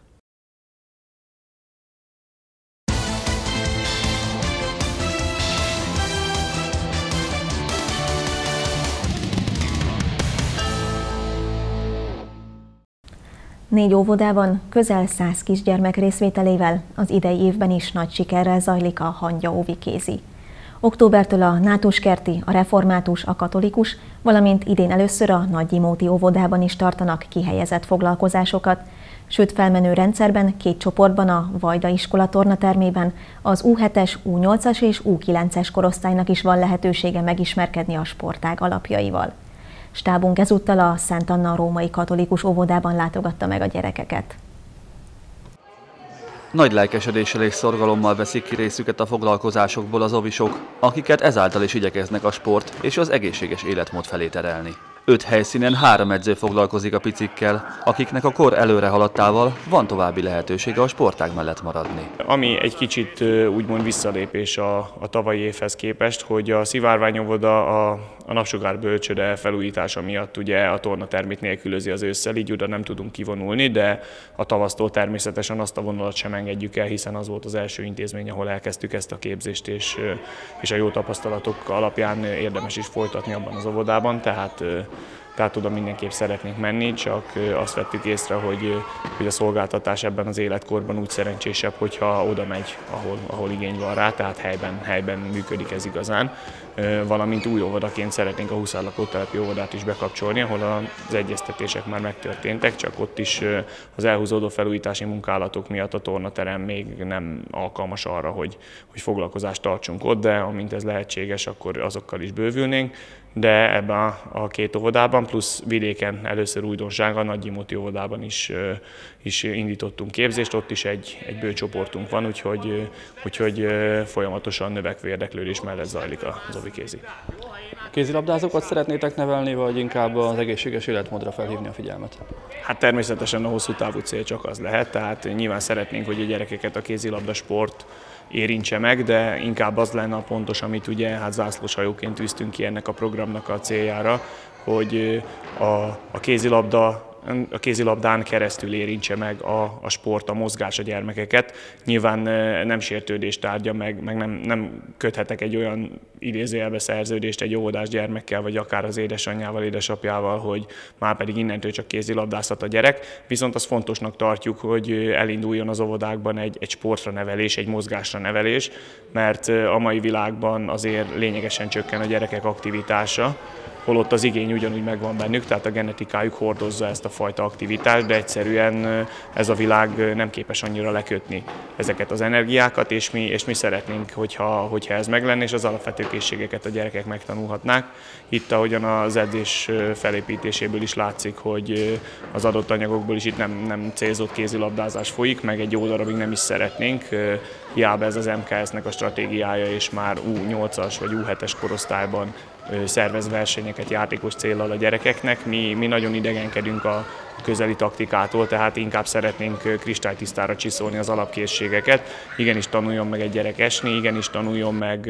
Négy óvodában közel száz kisgyermek részvételével az idei évben is nagy sikerrel zajlik a Hangya óvi kézi. Októbertől a Nátuskerti, a Református, a Katolikus, valamint idén először a Nagyimóti óvodában is tartanak kihelyezett foglalkozásokat, sőt felmenő rendszerben két csoportban a Vajda iskola tornatermében az U hetes, U nyolcas és U kilences korosztálynak is van lehetősége megismerkedni a sportág alapjaival. Stábunk ezúttal a Szent Anna római katolikus óvodában látogatta meg a gyerekeket. Nagy lelkesedéssel és szorgalommal veszik ki részüket a foglalkozásokból az óvisok, akiket ezáltal is igyekeznek a sport és az egészséges életmód felé terelni. Öt helyszínen három edző foglalkozik a picikkel, akiknek a kor előre haladtával van további lehetősége a sportág mellett maradni. Ami egy kicsit úgymond visszalépés a, a tavalyi évhez képest, hogy a Szivárvány óvoda a, a Napsugár bölcsőde felújítása miatt ugye a tornatermét nélkülözi az ősszel, így oda nem tudunk kivonulni, de a tavasztól természetesen azt a vonalat sem engedjük el, hiszen az volt az első intézmény, ahol elkezdtük ezt a képzést, és, és a jó tapasztalatok alapján érdemes is folytatni abban az óvodában, tehát Tehát oda mindenképp szeretnénk menni, csak azt vettük észre, hogy, hogy a szolgáltatás ebben az életkorban úgy szerencsésebb, hogyha oda megy, ahol, ahol igény van rá, tehát helyben, helyben működik ez igazán. Valamint új óvodaként szeretnénk a Huszár lakótelepi óvodát is bekapcsolni, ahol az egyeztetések már megtörténtek, csak ott is az elhúzódó felújítási munkálatok miatt a tornaterem még nem alkalmas arra, hogy, hogy foglalkozást tartsunk ott, de amint ez lehetséges, akkor azokkal is bővülnénk. De ebben a két óvodában, plusz vidéken először újdonság, a Nagyimóti óvodában is, is indítottunk képzést, ott is egy, egy bőcsoportunk van, úgyhogy, úgyhogy folyamatosan növekvő érdeklődés mellett zajlik az óvi kézi. Kézilabdázókat szeretnétek nevelni, vagy inkább az egészséges életmódra felhívni a figyelmet? Hát természetesen a hosszú távú cél csak az lehet, tehát nyilván szeretnénk, hogy a gyerekeket a kézilabda sport érintse meg, de inkább az lenne a pontos, amit ugye hát zászlós hajóként tűztünk ki ennek a programnak a céljára, hogy a, a kézilabda a kézilabdán keresztül érintse meg a, a sport, a mozgás a gyermekeket. Nyilván nem sértődés tárgya, meg, meg nem, nem köthetek egy olyan idézőjelbe szerződést egy óvodás gyermekkel, vagy akár az édesanyjával, édesapjával, hogy már pedig innentől csak kézilabdázhat a gyerek. Viszont azt fontosnak tartjuk, hogy elinduljon az óvodákban egy, egy sportra nevelés, egy mozgásra nevelés, mert a mai világban azért lényegesen csökken a gyerekek aktivitása, holott az igény ugyanúgy megvan bennük, tehát a genetikájuk hordozza ezt a fajta aktivitást, de egyszerűen ez a világ nem képes annyira lekötni ezeket az energiákat, és mi, és mi szeretnénk, hogyha, hogyha ez meg lenne, és az alapvető készségeket a gyerekek megtanulhatnák. Itt, ahogyan az edzés felépítéséből is látszik, hogy az adott anyagokból is itt nem, nem célzott kézilabdázás folyik, meg egy jó darabig nem is szeretnénk. Hiába ez az em ká es-nek a stratégiája, és már U nyolcas vagy U hetes korosztályban szervez versenyeket játékos céllal a gyerekeknek. Mi, mi nagyon idegenkedünk a közeli taktikától, tehát inkább szeretnénk kristálytisztára csiszolni az alapkészségeket. Igenis tanuljon meg egy gyerek esni, igenis tanuljon meg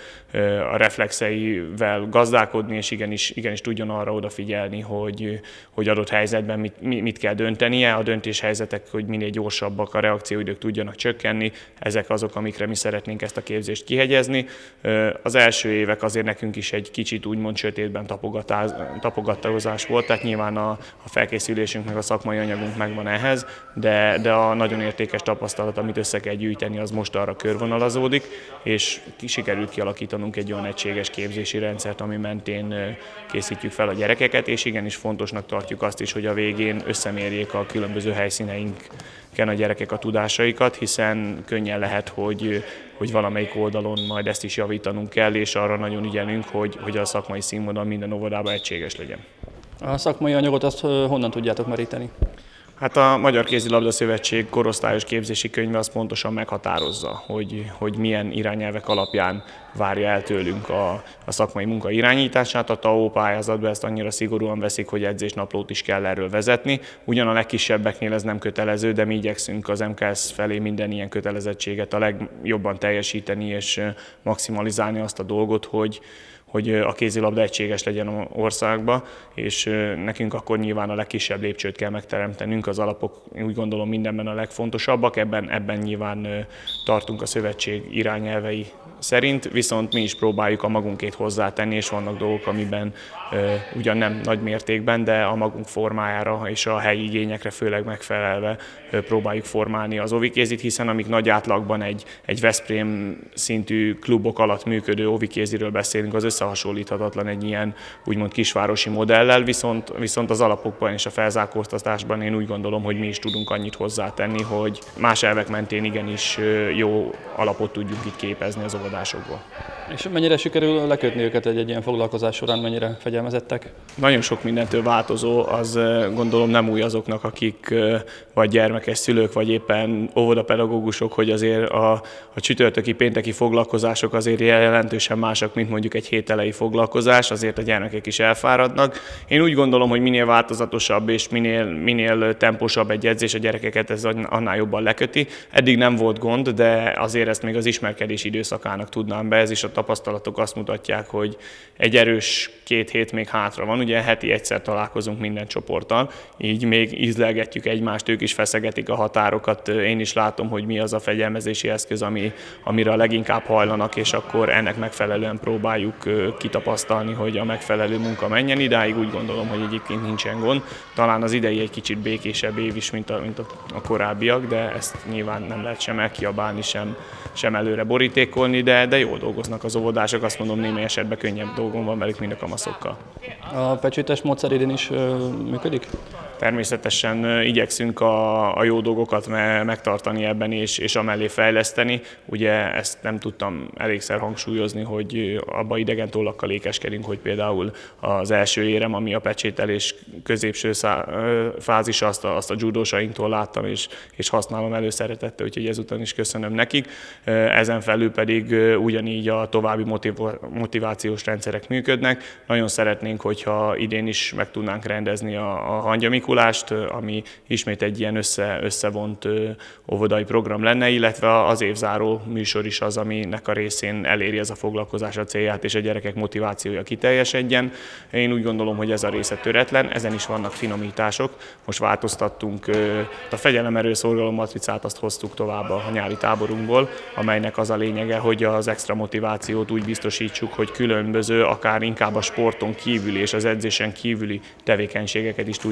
a reflexeivel gazdálkodni, és igenis, igenis tudjon arra odafigyelni, hogy, hogy adott helyzetben mit, mit kell döntenie. A döntéshelyzetek, hogy minél gyorsabbak, a reakcióidők tudjanak csökkenni, ezek azok, amikre mi szeretnénk ezt a képzést kihegyezni. Az első évek azért nekünk is egy kicsit úgymond sötétben tapogatározás volt, tehát nyilván a, a felkészülésünknek, a szakmai anyagunk megvan ehhez, de, de a nagyon értékes tapasztalat, amit össze kell gyűjteni, az most arra körvonalazódik, és sikerült kialakítanunk egy olyan egységes képzési rendszert, ami mentén készítjük fel a gyerekeket, és igenis fontosnak tartjuk azt is, hogy a végén összemérjék a különböző helyszíneinken a gyerekek a tudásaikat, hiszen könnyen lehet, hogy, hogy valamelyik oldalon majd ezt is javítanunk kell, és arra nagyon ügyelünk, hogy, hogy a szakmai színvonal minden óvodában egységes legyen. A szakmai anyagot azt honnan tudjátok meríteni? Hát a Magyar Kézilabda Szövetség korosztályos képzési könyve az pontosan meghatározza, hogy, hogy milyen irányelvek alapján várja el tőlünk a, a szakmai munka irányítását. A té á o pályázatban ezt annyira szigorúan veszik, hogy edzésnaplót is kell erről vezetni. Ugyan a legkisebbeknél ez nem kötelező, de mi igyekszünk az em ká es felé minden ilyen kötelezettséget a legjobban teljesíteni és maximalizálni azt a dolgot, hogy hogy a kézilabda egységes legyen az országban, és nekünk akkor nyilván a legkisebb lépcsőt kell megteremtenünk, az alapok úgy gondolom mindenben a legfontosabbak, ebben, ebben nyilván tartunk a szövetség irányelvei szerint, viszont mi is próbáljuk a magunkét hozzátenni, és vannak dolgok, amiben ugyan nem nagy mértékben, de a magunk formájára és a helyi igényekre főleg megfelelve próbáljuk formálni az ovikézit, hiszen amik nagy átlagban egy, egy Veszprém szintű klubok alatt működő ovikéziről beszélünk, az összehasonlíthatatlan egy ilyen úgymond kisvárosi modellel, viszont, viszont az alapokban és a felzárkóztatásban én úgy gondolom, hogy mi is tudunk annyit hozzátenni, hogy más elvek mentén igenis jó alapot tudjuk itt képezni az óvodásokból. És mennyire sikerül lekötni őket egy, egy ilyen foglalkozás során, mennyire fegyelmezettek? Nagyon sok mindentől változó, az gondolom nem új azoknak, akik vagy gyermekes szülők, vagy éppen óvodapedagógusok, hogy azért a, a csütörtöki, pénteki foglalkozások azért jelentősen másak, mint mondjuk egy hét elejé foglalkozás, azért a gyermekek is elfáradnak. Én úgy gondolom, hogy minél változatosabb és minél, minél temposabb egy edzés, a gyerekeket ez annál jobban leköti. Eddig nem volt gond, de azért ezt még az ismerkedés időszakának tudnám be, ez is a tapasztalatok azt mutatják, hogy egy erős két hét még hátra van, ugye heti egyszer találkozunk minden csoporttal, így még ízlelgetjük egymást, ők is feszegetik a határokat, én is látom, hogy mi az a fegyelmezési eszköz, ami, amire a leginkább hajlanak, és akkor ennek megfelelően próbáljuk kitapasztalni, hogy a megfelelő munka menjen. Idáig úgy gondolom, hogy egyébként nincsen gond. Talán az idei egy kicsit békésebb év is, mint a, mint a, a korábbiak, de ezt nyilván nem lehet sem elkiabálni, sem, sem előre borítékolni, de, de jól dolgoznak az óvodások, azt mondom, némely esetben könnyebb dolgom van velük, mint a kamaszokkal. A pecsütes módszer idén is ö, működik? Természetesen igyekszünk a, a jó dolgokat me, megtartani ebben és, és amellé fejleszteni. Ugye ezt nem tudtam elégszer hangsúlyozni, hogy abba idegen tollakkal ékeskedünk, hogy például az első érem, ami a pecsételés középső szá, fázisa, azt a, azt a judósainktól láttam és, és használom előszeretettel, úgyhogy ezután is köszönöm nekik. Ezen felül pedig ugyanígy a további motivációs rendszerek működnek. Nagyon szeretnénk, hogyha idén is meg tudnánk rendezni a, a Hangya Mikulást, ami ismét egy ilyen össze, összevont óvodai program lenne, illetve az évzáró műsor is az, aminek a részén eléri ez a foglalkozás a célját, és a gyerekek motivációja kiteljesedjen. Én úgy gondolom, hogy ez a része töretlen, ezen is vannak finomítások. Most változtattunk, a fegyelemerő szorgalom matricát azt hoztuk tovább a nyári táborunkból, amelynek az a lényege, hogy az extra motivációt úgy biztosítsuk, hogy különböző, akár inkább a sporton kívüli és az edzésen kívüli tevékenységeket is tudjuk díjazni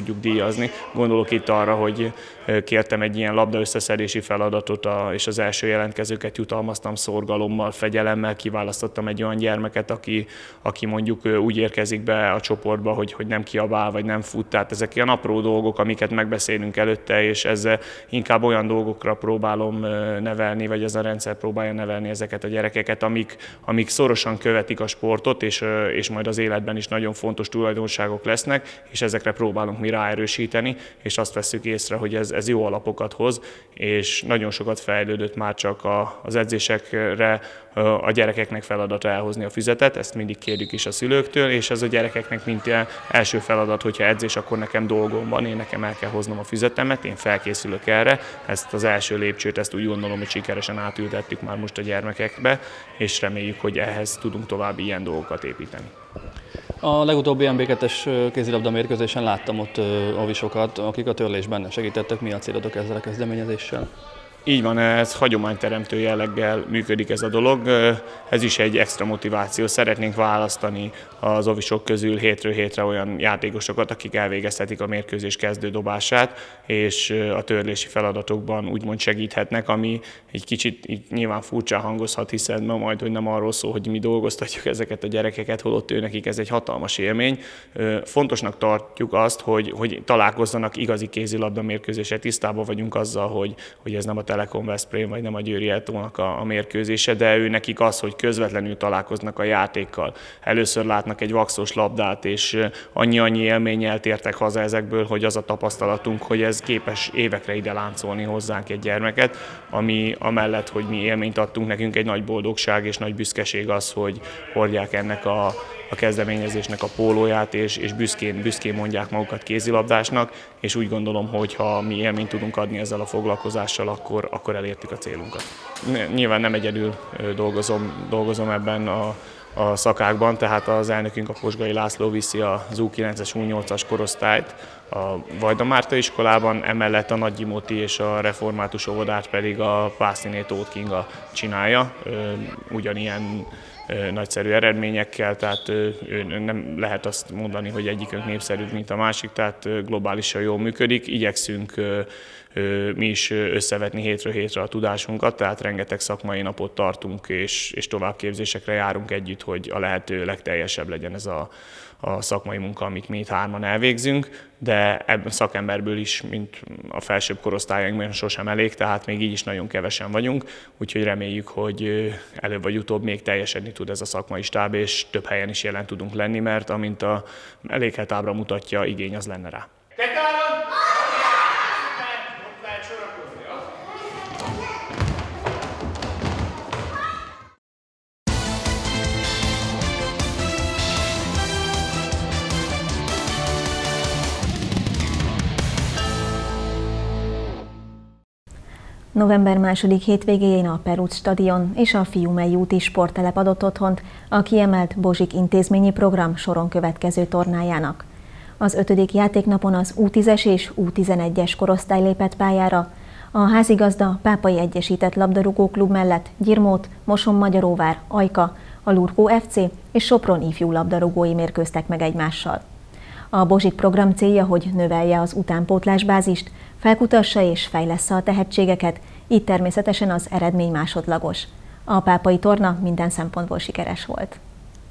hangsúlyozni. Gondolok itt arra, hogy kértem egy ilyen labda összeszedési feladatot, a, és az első jelentkezőket jutalmaztam szorgalommal, fegyelemmel, kiválasztottam egy olyan gyermeket, aki, aki mondjuk úgy érkezik be a csoportba, hogy, hogy nem kiabál, vagy nem fut. Tehát ezek ilyen apró dolgok, amiket megbeszélünk előtte, és ezzel inkább olyan dolgokra próbálom nevelni, vagy ez a rendszer próbálja nevelni ezeket a gyerekeket, amik, amik szorosan követik a sportot, és, és majd az életben is nagyon fontos tulajdonságok lesznek, és ezekre próbálunk mi ráerősíteni, és azt vesszük észre, hogy ez, ez jó alapokat hoz, és nagyon sokat fejlődött már csak a, az edzésekre a gyerekeknek feladata elhozni a füzetet, ezt mindig kérjük is a szülőktől, és ez a gyerekeknek mint első feladat, hogyha edzés, akkor nekem dolgom van, én nekem el kell hoznom a füzetemet, én felkészülök erre, ezt az első lépcsőt, ezt úgy gondolom, hogy sikeresen átültettük már most a gyermekekbe, és reméljük, hogy ehhez tudunk további ilyen dolgokat építeni. A legutóbbi en bé kettes kézilabda mérkőzésen láttam ott avisokat, akik a törlésben segítettek. Mi a célotok ezzel a kezdeményezéssel? Így van, ez hagyományteremtő jelleggel működik ez a dolog. Ez is egy extra motiváció. Szeretnénk választani az ovisok közül hétről hétre olyan játékosokat, akik elvégezhetik a mérkőzés kezdődobását, és a törlési feladatokban úgymond segíthetnek, ami egy kicsit így nyilván furcsán hangozhat, hiszen ma majd, hogy nem arról szól, hogy mi dolgoztatjuk ezeket a gyerekeket, holott ő nekik ez egy hatalmas élmény. Fontosnak tartjuk azt, hogy, hogy találkozzanak igazi kézilabda mérkőzésre, tisztában vagyunk azzal, hogy, hogy ez nem a Telekom Veszprém, vagy nem a Győri Etónak a, a mérkőzése, de ő nekik az, hogy közvetlenül találkoznak a játékkal. Először látnak egy vaxos labdát, és annyi-annyi élménnyel tértek haza ezekből, hogy az a tapasztalatunk, hogy ez képes évekre ide láncolni hozzánk egy gyermeket, ami amellett, hogy mi élményt adtunk, nekünk egy nagy boldogság és nagy büszkeség az, hogy hordják ennek a, a kezdeményezésnek a pólóját, és, és büszkén, büszkén mondják magukat kézilabdásnak, és úgy gondolom, hogy ha mi élményt tudunk adni ezzel a foglalkozással, akkor, akkor elértük a célunkat. Nyilván nem egyedül dolgozom, dolgozom ebben a, a szakákban, tehát az elnökünk, a Posgai László viszi az U kilences, U nyolcas korosztályt a Vajda Márta iskolában, emellett a Nagyi Moti és a református óvodát pedig a Pásztiné Tóth Kinga csinálja, ugyanilyen nagyszerű eredményekkel, tehát nem lehet azt mondani, hogy egyikünk népszerűbb, mint a másik, tehát globálisan jól működik. Igyekszünk mi is összevetni hétről hétre a tudásunkat, tehát rengeteg szakmai napot tartunk, és, és továbbképzésekre járunk együtt, hogy a lehető legteljesebb legyen ez a, a szakmai munka, amit mi itt hárman elvégzünk, de ebben szakemberből is, mint a felsőbb korosztályainkban sosem elég, tehát még így is nagyon kevesen vagyunk, úgyhogy reméljük, hogy előbb vagy utóbb még teljesedni tud ez a szakmai stáb, és több helyen is jelen tudunk lenni, mert amint a eléghet ábra mutatja, igény az lenne rá. November második hétvégéjén a Perutz stadion és a Fiumei úti sporttelep adott otthont a kiemelt Bozsik intézményi program soron következő tornájának. Az ötödik játéknapon az U tízes és U tizenegyes korosztály lépett pályára. A házigazda Pápai Egyesített Labdarúgó Klub mellett Gyirmót, Moson-Magyaróvár, Ajka, a Lurkó ef cé és Sopron ifjú labdarúgói mérkőztek meg egymással. A Bozsik program célja, hogy növelje az utánpótlásbázist, felkutassa és fejlessze a tehetségeket, így természetesen az eredmény másodlagos. A pápai torna minden szempontból sikeres volt.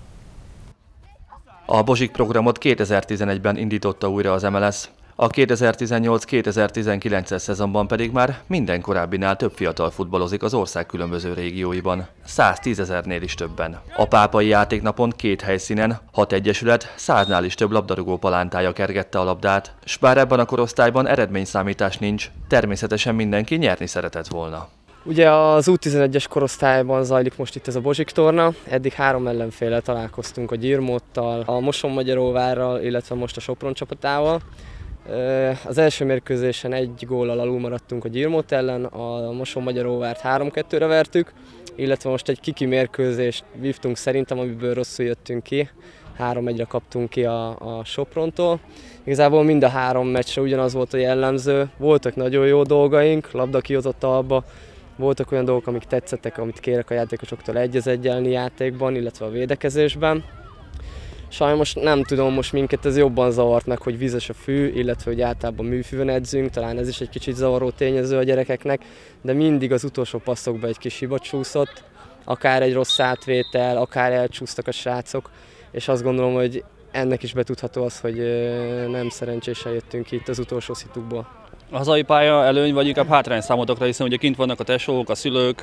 A Bozsik programot kétezer-tizenegyben indította újra az em el es. A kétezer-tizennyolc kétezer-tizenkilences szezonban pedig már minden korábbinál több fiatal futballozik az ország különböző régióiban, száztízezernél is többen. A pápai játéknapon két helyszínen, hat egyesület, száznál is több labdarúgó palántája kergette a labdát, s bár ebben a korosztályban eredményszámítás nincs, természetesen mindenki nyerni szeretett volna. Ugye az U tizenegyes korosztályban zajlik most itt ez a Bozsik torna, eddig három ellenféllel találkoztunk, a Gyirmóttal, a Moson-Magyaróvárral, illetve most a Sopron csapatával. Az első mérkőzésen egy góllal alul maradtunk a Gyirmót ellen, a Moson-Magyaróvárt három kettőre vertük, illetve most egy kiki mérkőzést vívtunk szerintem, amiből rosszul jöttünk ki. három egyre kaptunk ki a, a Soprontól. Igazából mind a három meccsre ugyanaz volt a jellemző. Voltak nagyon jó dolgaink, labda kihozott alba, voltak olyan dolgok, amik tetszettek, amit kérek a játékosoktól egy az egyenlni játékban, illetve a védekezésben. Sajnos nem tudom, most minket ez jobban zavart meg, hogy vizes a fű, illetve hogy általában műfűvön edzünk, talán ez is egy kicsit zavaró tényező a gyerekeknek, de mindig az utolsó passzokban egy kis hiba csúszott, akár egy rossz átvétel, akár elcsúsztak a srácok, és azt gondolom, hogy ennek is betudható az, hogy nem szerencsésen jöttünk itt az utolsó szitukból. A hazai pálya előny vagy inkább hátrány számotokra, hiszen ugye kint vannak a tesók, a szülők.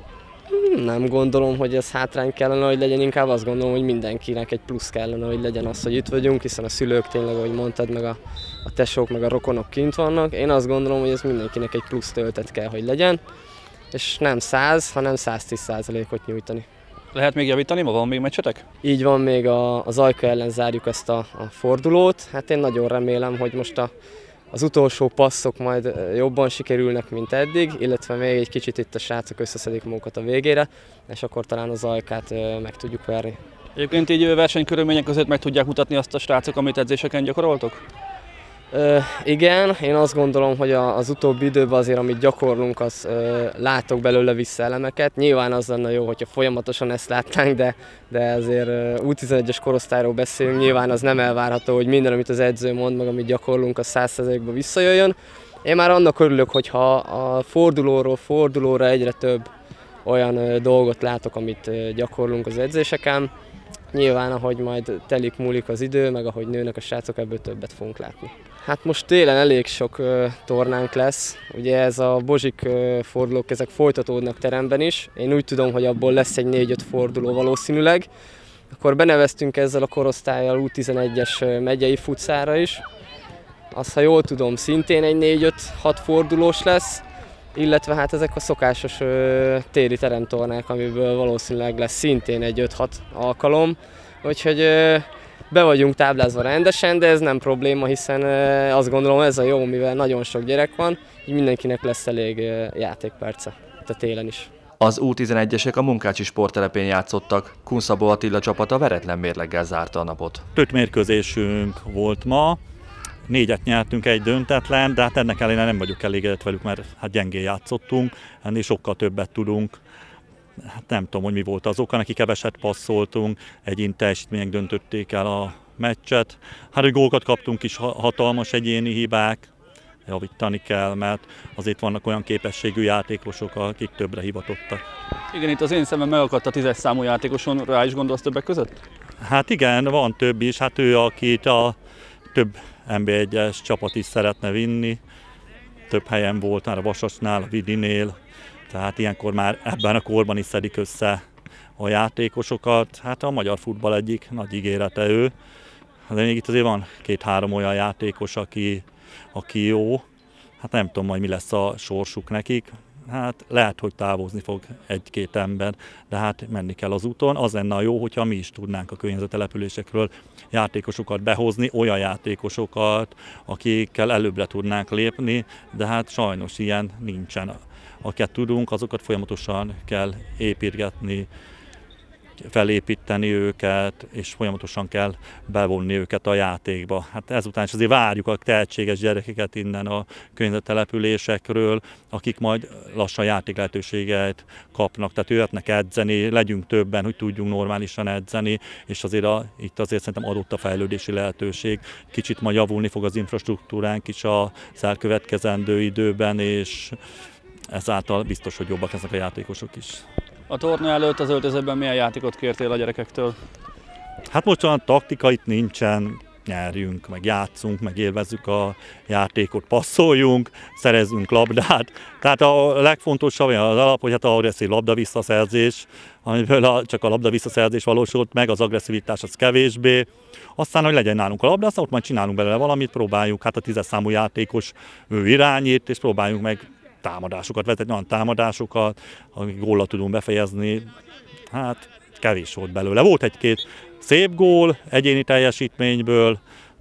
Nem gondolom, hogy ez hátrány kellene, hogy legyen, inkább azt gondolom, hogy mindenkinek egy plusz kellene, hogy legyen az, hogy itt vagyunk, hiszen a szülők tényleg, ahogy mondtad, meg a, a tesók, meg a rokonok kint vannak. Én azt gondolom, hogy ez mindenkinek egy plusz töltet kell, hogy legyen, és nem száz, hanem száztíz százalékot nyújtani. Lehet még javítani, ma van még meccsetek? Így van, még a, az Ajka ellen zárjuk ezt a, a fordulót. Hát én nagyon remélem, hogy most a, az utolsó passzok majd jobban sikerülnek, mint eddig, illetve még egy kicsit itt a srácok összeszedik magukat a végére, és akkor talán az Ajkát meg tudjuk verni. Egyébként így versenykörülmények között meg tudják mutatni azt a srácok, amit edzéseken gyakoroltok? Ö, igen, én azt gondolom, hogy a, az utóbbi időben azért, amit gyakorlunk, az ö, látok belőle visszaelemeket. Nyilván az lenne jó, hogyha folyamatosan ezt látnánk, de, de azért ö, U tizenegyes korosztályról beszélünk, nyilván az nem elvárható, hogy minden, amit az edző mond, meg amit gyakorlunk, az száz százalékban visszajöjjön. Én már annak örülök, hogyha a fordulóról fordulóra egyre több olyan ö, dolgot látok, amit ö, gyakorlunk az edzéseken. Nyilván, ahogy majd telik múlik az idő, meg ahogy nőnek a srácok, ebből többet fogunk látni. Hát most télen elég sok uh, tornánk lesz. Ugye ez a Bozsik uh, fordulók, ezek folytatódnak teremben is. Én úgy tudom, hogy abból lesz egy négy-öt forduló valószínűleg. Akkor beneveztünk ezzel a korosztállyal U tizenegyes uh, megyei futszára is. Azt, ha jól tudom, szintén egy négy-öt-hat fordulós lesz. Illetve hát ezek a szokásos ö, téli teremtornák, amiből valószínűleg lesz szintén egy öt-hat alkalom. Úgyhogy ö, be vagyunk táblázva rendesen, de ez nem probléma, hiszen ö, azt gondolom ez a jó, mivel nagyon sok gyerek van, így mindenkinek lesz elég ö, játékperce a télen is. Az U tizenegyesek a Munkácsi sporttelepén játszottak. Kunszabó Attila csapata veretlen mérleggel zárta a napot. Öt mérkőzésünk volt ma. Négyet nyertünk, egy döntetlen, de hát ennek ellenére nem vagyok elégedett velük, mert hát gyengén játszottunk, ennél sokkal többet tudunk. Hát nem tudom, hogy mi volt az oka, neki keveset passzoltunk, egyéni teljesítmények döntötték el a meccset. Hát, hogy gólokat kaptunk is, hatalmas egyéni hibák, javítani kell, mert azért vannak olyan képességű játékosok, akik többre hivatottak. Igen, itt az én szemem megakadt a tízes számú játékoson, rá is gondolsz többek között? Hát igen, van több is, hát ő, akit a több en bé egyes csapat is szeretne vinni. Több helyen volt már a Vasasnál, a Vidinél, tehát ilyenkor már ebben a korban is szedik össze a játékosokat. Hát a magyar futball egyik nagy ígérete ő, de még itt azért van két-három olyan játékos, aki, aki jó. Hát nem tudom majd mi lesz a sorsuk nekik. Hát lehet, hogy távozni fog egy-két ember, de hát menni kell az úton. Az lenne a jó, hogyha mi is tudnánk a környező településekről játékosokat behozni, olyan játékosokat, akikkel előbbre tudnánk lépni, de hát sajnos ilyen nincsen. Akiket tudunk, azokat folyamatosan kell építgetni, felépíteni őket, és folyamatosan kell bevonni őket a játékba. Hát ezután is azért várjuk a tehetséges gyerekeket innen a környező településekről, akik majd lassan játék lehetőséget kapnak, tehát jöhetnek edzeni, legyünk többen, hogy tudjunk normálisan edzeni, és azért a, itt azért szerintem adott a fejlődési lehetőség. Kicsit majd javulni fog az infrastruktúránk is az elkövetkezendő időben, és ezáltal biztos, hogy jobbak ezek a játékosok is. A torna előtt az öltözőben milyen játékot kértél a gyerekektől? Hát most olyan taktika itt nincsen, nyerjünk, meg játszunk, meg élvezzük a játékot, passzoljunk, szerezzünk labdát. Tehát a legfontosabb az alap, hogy hát a agresszív labda visszaszerzés, amiből a, csak a labda visszaszerzés valósult meg, az agresszivitás az kevésbé. Aztán, hogy legyen nálunk a labda, aztán ott majd csinálunk belőle valamit, próbáljuk, hát a tízes számú játékos ő irányít, és próbáljuk meg támadásokat vezetni, olyan támadásokat, amik góllal tudunk befejezni. Hát kevés volt belőle. Volt egy-két szép gól egyéni teljesítményből,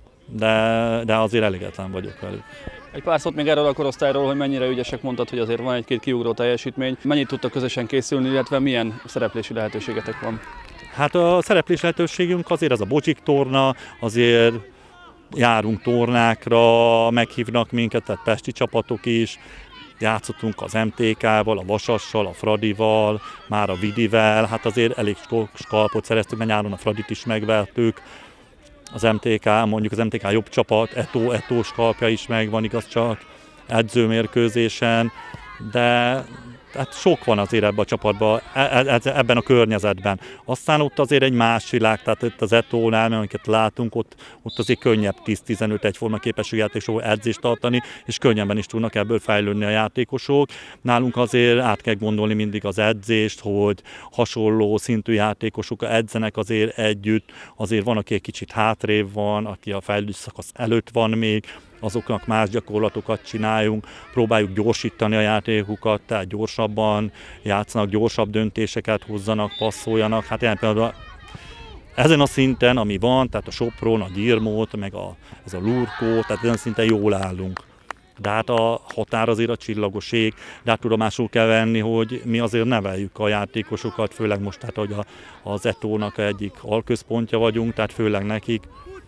de, de azért elégedetlen vagyok velük. Egy pár szót még erről a korosztályról, hogy mennyire ügyesek, mondtad, hogy azért van egy-két kiugró teljesítmény. Mennyit tudtak közösen készülni, illetve milyen szereplési lehetőségetek van? Hát a szereplési lehetőségünk azért ez a Bozsik torna, azért járunk tornákra, meghívnak minket, tehát pesti csapatok is. Játszottunk az em té ká-val, a Vasassal, a Fradival, már a Vidivel, hát azért elég skalpot szereztünk, mert nyáron a Fradit is megvertük. az em té ká, mondjuk az em té ká jobb csapat, Eto, Etós kalpja is megvan, igaz csak edzőmérkőzésen, de hát sok van azért ebben a csapatban, ebben a környezetben. Aztán ott azért egy más világ, tehát itt az Etónál, amiket látunk, ott, ott azért könnyebb tíz-tizenöt egyforma képességű játékosok edzést tartani, és könnyebben is tudnak ebből fejlődni a játékosok. Nálunk azért át kell gondolni mindig az edzést, hogy hasonló szintű játékosok edzenek azért együtt, azért van, aki egy kicsit hátrébb van, aki a fejlődés szakasz előtt van még, azoknak más gyakorlatokat csináljunk, próbáljuk gyorsítani a játékukat, tehát gyorsabban játszanak, gyorsabb döntéseket hozzanak, passzoljanak. Hát ilyen például ezen a szinten, ami van, tehát a Sopron, a Gyirmót, meg a, ez a Lurkó, tehát ezen a szinten jól állunk. De hát a határ azért a csillagoség, de hát tudomásul kell venni, hogy mi azért neveljük a játékosokat, főleg most, tehát, hogy a, az Etónak egyik alközpontja vagyunk, tehát főleg nekik.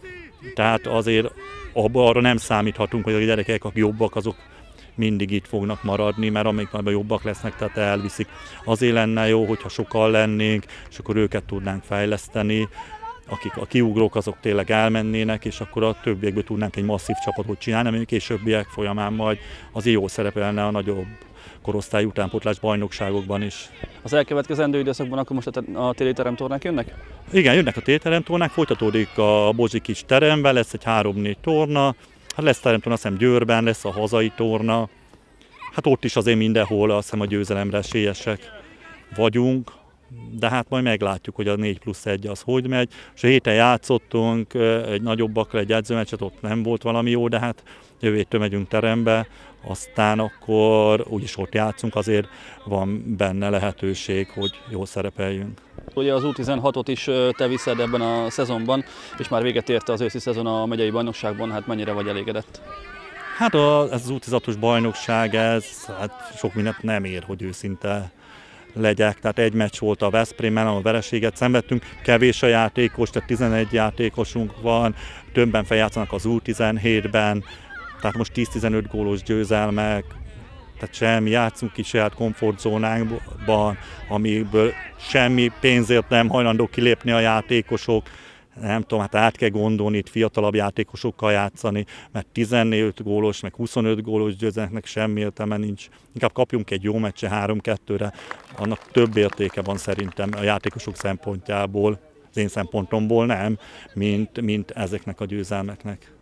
Tehát azért arra nem számíthatunk, hogy a gyerekek, akik jobbak, azok mindig itt fognak maradni, mert amelyik már jobbak lesznek, tehát elviszik. Azért lenne jó, hogyha sokan lennénk, és akkor őket tudnánk fejleszteni, akik a kiugrók, azok tényleg elmennének, és akkor a többiekből tudnánk egy masszív csapatot csinálni, ami későbbiek folyamán majd azért jó szerepelne a nagyobb korosztály utánpótlás bajnokságokban is. Az elkövetkezendő időszakban akkor most a téli teremtornák jönnek? Igen, jönnek a téli teremtornák, folytatódik a Bozsikics teremben, lesz egy három-négy torna, hát lesz teremtorna, azt hiszem Győrben, lesz a hazai torna, hát ott is azért mindenhol azt hiszem a győzelemre esélyesek vagyunk, de hát majd meglátjuk, hogy a négy plusz egy az hogy megy. És a héten játszottunk egy nagyobbakra egy edzőmeccset, ott nem volt valami jó, de hát jövő héttől megyünk terembe, aztán akkor úgyis ott játszunk, azért van benne lehetőség, hogy jól szerepeljünk. Ugye az U tizenhatot is te viszed ebben a szezonban, és már véget érte az őszi szezon a megyei bajnokságban, hát mennyire vagy elégedett? Hát az, ez az U tizenhatos bajnokság, ez hát sok mindent nem ér, hogy őszinte legyek. Tehát egy meccs volt a Veszprémmel, ahol vereséget szenvedtünk, kevés a játékos, tehát tizenegy játékosunk van, többen feljátszanak az U tizenhétben, tehát most tíz-tizenöt gólos győzelmek, tehát semmi, játszunk ki saját komfortzónánkban, amiből semmi pénzért nem hajlandó kilépni a játékosok. Nem tudom, hát át kell gondolni itt fiatalabb játékosokkal játszani, mert tizenöt gólos, meg huszonöt gólos győzelmeknek semmi értelme nincs. Inkább kapjunk egy jó meccse három-kettőre, annak több értéke van szerintem a játékosok szempontjából, az én szempontomból nem, mint, mint ezeknek a győzelmeknek.